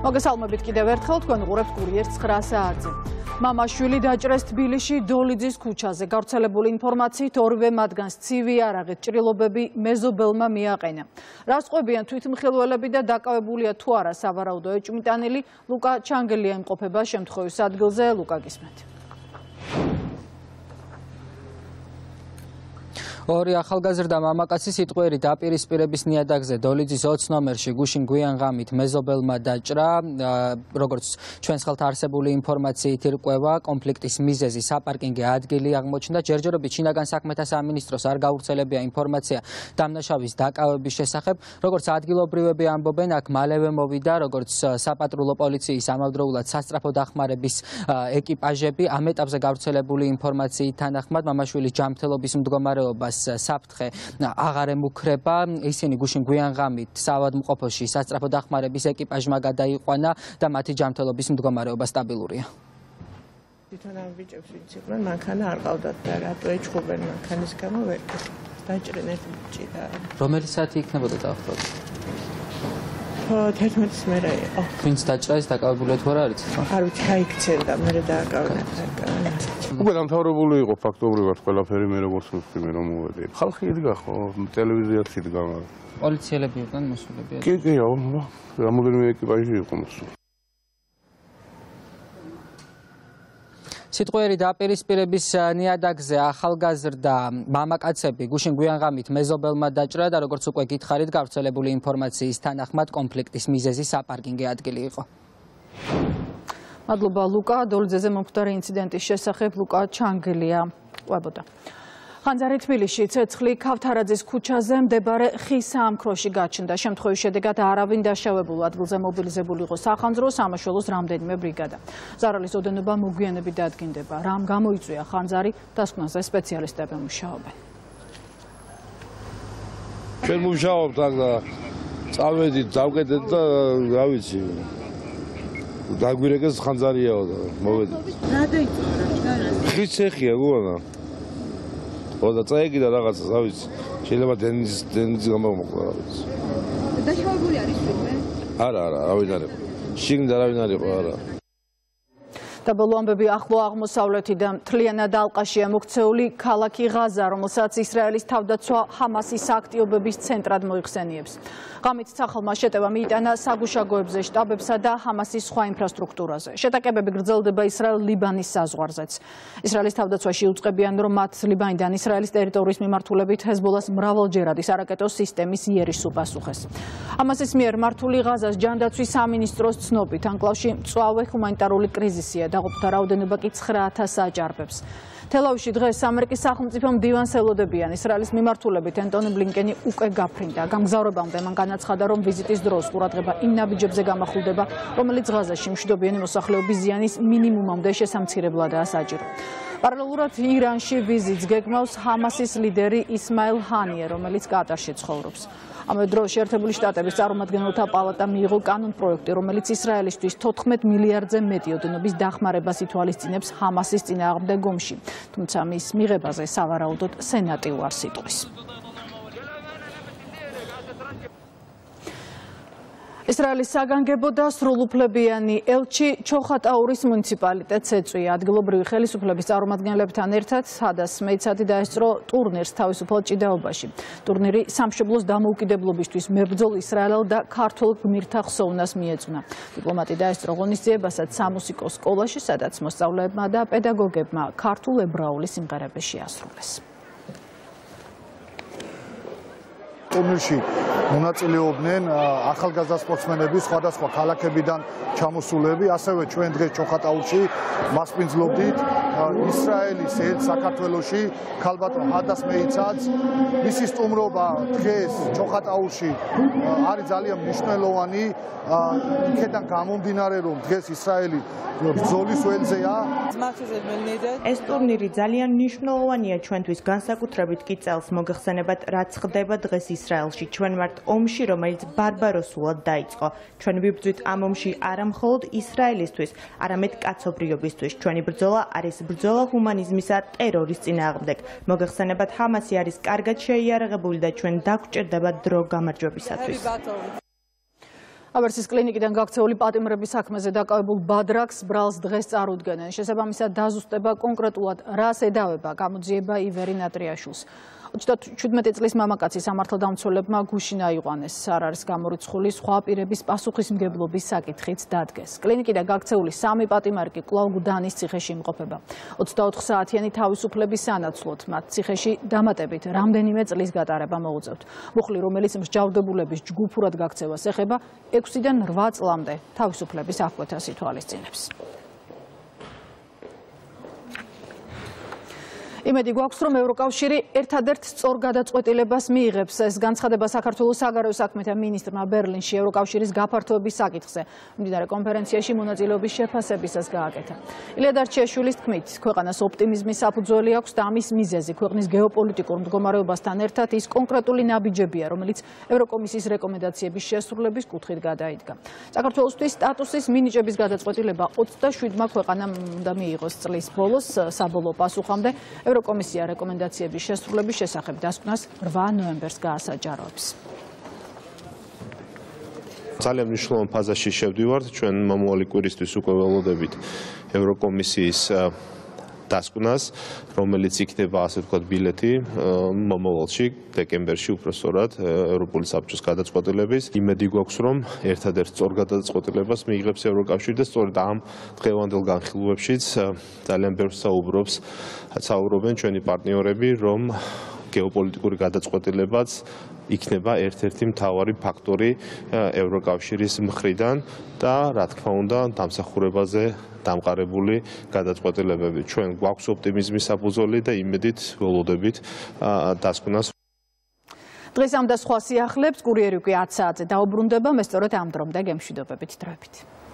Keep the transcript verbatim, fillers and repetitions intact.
მოგესალმებით კიდევ ერთხელ, თქვენ უყურებთ კურიერს ცხრა საათზე. მამაშვილი დაჭრეს თბილისში დოლიძის ქუჩაზე. გავრცელებული ინფორმაციით ორივე მათგანს ცივი იარაღით ჭრილობები მეზობელმა მიაყენა. რას ყვებიან თვითმხილველები და დაკავებულია თუ არა სავარაუდო ეჭვმიტანილი, ლუკა ჩანგელია იმყოფება შემთხვევის ადგილზე. ლუკა, გისმენთ. ორი ახალგაზრდა მამაკაცი სიტყვიერი დაპირისპირების ნიადაგზე დოლიძის ოცი ნომერში გუშინ გვიანღამით მეზობელმა დაჭრა. როგორც ჩვენს ხელთ არსებული ინფორმაციით ირკვევა, კონფლიქტის მიზეზი საპარკინგი ადგილი აღმოჩნდა. ჯერჯერობით შინაგან საქმეთა სამინისტროს არ გავრცელებია ინფორმაცია დამნაშავის დაკავების შესახებ. როგორც ადგილობრივები ამბობენ, აქ მალევე მოვიდა როგორც საპატრულო პოლიციის ამავდროულად სასწრაფო დახმარების ეკიპაჟები. ამ ეტაპზე გავრცელებული ინფორმაციით თანახმად მამაშვილის ჯანმრთელობის მდგომარეობას საფრთხე აღარ ემუქრება. ისინი გუშინ გვიანღამით საავადმყოფოში სასწრაფო დახმარების ეკიპაჟმა გადაიყვანა და მათი ჯანმრთელობის მდგომარეობა სტაბილურია. თვითონ ამ ბიჭებს ვინც იყვნენ, მანქანა არ ყავდათ და რატო ეჩხუბენ მანქანის გამო ვერ დაჭრენ ერთ ბიჭი და რომელი საათი იქნებოდა დაახლოებით? თერთმეტის მერე იყო. ვინც დაჭრა ის დაკავებულია თუ არა არის? არ ვიცი, გაიქცევდა, მერე დააკავნა. უკვე დამთავრებული იყო ფაქტობრივად ყველაფერი, მე როგორც ვთქვი, მე რომ მოვედი. ხალხი იდგა ხო, ტელევიზიაც იდგა. პოლიციელები იყვნენ მოსულები? კი, კი, რამოდენიმე ეკიპაჟი იყო მოსული. სიტყვიერი დაპირისპირების ნიადაგზე ახალგაზრდა მამაკაცები გუშინ გვიანღამით მეზობელმა დაჭრა და როგორც უკვე გითხარით, გავრცელებული ინფორმაციის თანახმად კონფლიქტის მიზეზი საპარკინგი ადგილი იყო. მადლობა ლუკა. დოლიძეზე მომხდარი ინციდენტის შესახებ ლუკა ჩანგელია ყვებოდა. ხანძარი თბილისში ცეცხლი ქავთარაძის ქუჩაზე მდებარე ხის საამქროში გაჩნდა. შემთხვევის შედეგად არავინ დაშავებულ ადგილზე მობილიზებული იყო სახანძრო სამაშველოს რამდენიმე ბრიგადა. ზარალის ოდენობა მოგვიანებით დადგინდება. რამ გამოიწვია ხანძარი, დასკვნაზე სპეციალისტები მუშაობენ. ჩვენ მუშაობთ აქ და წავედით, დავკეტეთ და რა ვიცი. დაგვირეკეს ხანძარიაო და მოვედით. რა დაიწყო რა ჩქარა? ხის ცეხია გონა. ოდა წაეგი და რაღაცა, რა ვიცი. შეიძლება დენის დენის გამომოყვა რა ვიცი. დაშავებული არის ვინმე? არა, არა, არავინ არ იყო. შიგნით არავინ არ იყო, არა. და ბოლო ამბები ახლო აღმოსავლეთიდან. მთლიანად ალყაშია მოქცეული ქალაქი ღაზა, რომელსაც ისრაელის თავდაცვა ჰამასის აქტიობების ცენტრად მოიხსენიებს. ღამით სახელმა შეტევა მიიტანა საგუშაგოებზე, შტაბებსა და ჰამასის სხვა ინფრასტრუქტურაზე. შეტაკებები გრძელდება ისრაელ-ლიბანის საზღვარზეც. ისრაელის თავდაცვაში უწყებიან, რომ მათ ლიბანიდან ისრაელის ტერიტორიის მიმართულებით ჰეზბოლას მრავალჯერადი სარაკეტო სისტემის იერიშს უპასუხეს. ჰამასის მიერ მართული ღაზას ჯანდაცვის სამინისტროს ცნობით, ანკლავში მწვავე ჰუმანიტარული კრიზისია. დაყოფთა რაოდენობა კი ცხრა ათასს აჭარბებს. თელავივში დღეს ამერიკის სახელმწიფო მდივანს ელოდებიან. ისრაელის მიმართულებით ენტონი ბლინკენი უკვე გაფრინდა. გამგზავრებამდე მან განაცხადა, რომ ვიზიტის დროს ყურადღება იმ ნაბიჯებზე გამახვილდება, რომელიც ღაზაში მშვიდობიანი მოსახლეობის ზიანის მინიმუმამდე შესამცირებლადაა საჭირო. პარალელურად ირანში ვიზიტს გეგმავს ჰამასის ლიდერი ისმაილ ჰანიე, რომელიც კატარში ცხოვრობს. ამავე დროს შეერთებული შტატების წარმომადგენელთა პალატა მიიღო კანონპროექტი, რომელიც ისრაელისთვის თოთხმეტ მილიარდზე მეტი ოდენობის დახმარებას ითვალისწინებს ჰამასის წინააღმდეგ ომში. თუმცა მის მიღებაზე სავარაუდოდ სენატი უარს იტყვის. ისრაელის საგანგებო და სრულუფლებიანი ელჩი ჩოხატაურის მუნიციპალიტეტს ეწვია. ადგილობრივი ხელისუფლების წარმომადგენლებთან ერთად ჰადას მეიცადი დაესწრო ტურნირს თავისუფალ ჭიდაობაში. ტურნირი სამშობლოს დამოუკიდებლობისთვის მებრძოლ ისრაელელ და ქართველ გმირთა ხსოვნას მიეძღვნა. დიპლომატი დაესწრო ღონისძიებასაც სამუსიკო სკოლაში, სადაც მოსწავლეებმა და პედაგოგებმა ქართულ ებრაული სიმღერები შეასრულეს. ტურნირში მონაწილეობდნენ ახალგაზრდა სპორტსმენები სხვადასხვა ქალაქებიდან ჩამოსულები, ასევე ჩვენ დღეს ჩოხატაურში მასპინძლობდით ისრაელის ელჩს საქართველოში ქალბატონ ჰადას მეიცადს. მისი სტუმრობა დღეს ჩოხატაურში არის ძალიან მნიშვნელოვანი, იქიდან გამომდინარე, რომ დღეს ისრაელი ბრძოლის ველზეა. ეს ტურნირი ძალიან მნიშვნელოვანია ჩვენთვის, განსაკუთრებით კი წელს მოგეხსენებათ, რაც ხდება დღეს ისრაელში. ჩვენ ვართ ომში, რომელიც ბარბაროსულად დაიწყო. ჩვენ ვიბრძვით ამ ომში არა მხოლოდ ისრაელისთვის, არამედ კაცობრიობისთვის. ჩვენი ბრძოლა არის ბრძოლა ჰუმანიზმისა ტერორის წინააღმდეგ. მოგეხსენებათ, ჰამასი არის კარგად შეიარაღებული და ჩვენ დაგვჭირდება დრო გამარჯვებისათვის. ავერსის კლინიკიდან გაქცეული პატიმრების საქმეზე დაკავებულ ბადრაკს ბრალს დღეს წარუდგენენ. შესაბამისად დაზუსტება კონკრეტულად რას ედავება, გამოძიება ივერი ნატრიაშვილს. ოცდაშვიდმეტი წლის მამაკაცი სამართალდამცველებმა გუშინ აიყვანეს. არ არის გამორიცხული სხვა პირების პასუხისმგებლობის საკითხიც დადგეს. კლინიკიდან გაქცეული სამი პატიმარი კი კვლავ გუდანის ციხეში იმყოფება. ოცდაოთხ საათიანი თავისუფლების სანაცვლოდ მათ ციხეში დამატებით რამდენიმე წლის გატარება მოუწევთ. მუხლი, რომელიც მსჯავრდებულების ჯგუფურად გაქცევას ეხება, ექვსიდან რვა წლამდე თავისუფლების აღკვეთას ითვალისწინებს. იმედი გვაქვს, რომ ევროკავშირი ერთადერთ სწორ გადაწყვეტილებას მიიღებს. ეს განცხადება საქართველოს საგარეო საქმეთა მინისტრმა ბერლინში ევროკავშირის გაფართოების საკითხზე მიმდინარე კონფერენციაში მონაწილეობის შეფასებისას გააკეთა. ილია დარჩიაშვილის თქმით, ქვეყანას ოპტიმიზმის საფუძველი აქვს და ამის მიზეზი ქვეყნის გეოპოლიტიკურ მდგომარეობასთან ერთად ის კონკრეტული ნაბიჯებია, რომელიც ევროკომისიის რეკომენდაციების შესრულების კუთხით გადაიდგა. საქართველოსთვის სტატუსის მინიჭების გადაწყვეტილება ოცდაშვიდმა ქვეყანამ უნდა მიიღოს წლის ბოლოს საბოლოო პასუხამდე. ევროკომისია რეკომენდაციების შესრულების შესახებ დასკვნას რვა ნოემბერს გაასაჯაროებს. ძალიან მნიშვნელოვან ფაზაში შევდივართ. ჩვენ მომავალი კვირისთვის უკვე ველოდებით ევროკომისიის დასკვნას, რომელიც იქნება ასე ვთქვათ ბილეთი მომავალში, დეკემბერში უფრო სწორად ევროპული საბჭოს გადაწყვეტილების. იმედი გვაქვს, რომ ერთადერთ სწორ გადაწყვეტილებას მიიღებს ევროკავშირი და სწორედ ამ დღევანდელ განხილვებშიც ძალიან ბევრს საუბრობს, საუბრობენ ჩვენი პარტნიორები, რომ გეოპოლიტიკური გადაწყვეტილებაც იქნება ერთ-ერთი მთავარი ფაქტორი ევროკავშირის მხრიდან და რა თქმა უნდა დამსახურებაზე დამყარებული გადაწყვეტილებები. ჩვენ გვაქვს ოპტიმიზმის საფუძველი და იმედით ველოდებით დასკვნას. დღეს ამ და სხვა სიახლეებს კურიერი უკვე ათ საათზე დაუბრუნდება, მე სწორედ ამ დრომდე გემშვიდობებით დროებით.